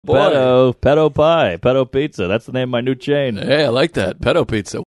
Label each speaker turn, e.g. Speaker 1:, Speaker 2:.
Speaker 1: Boy.
Speaker 2: Pedo pie, pedo pizza. That's the name of my new chain.
Speaker 1: Hey, I like that. Pedo pizza.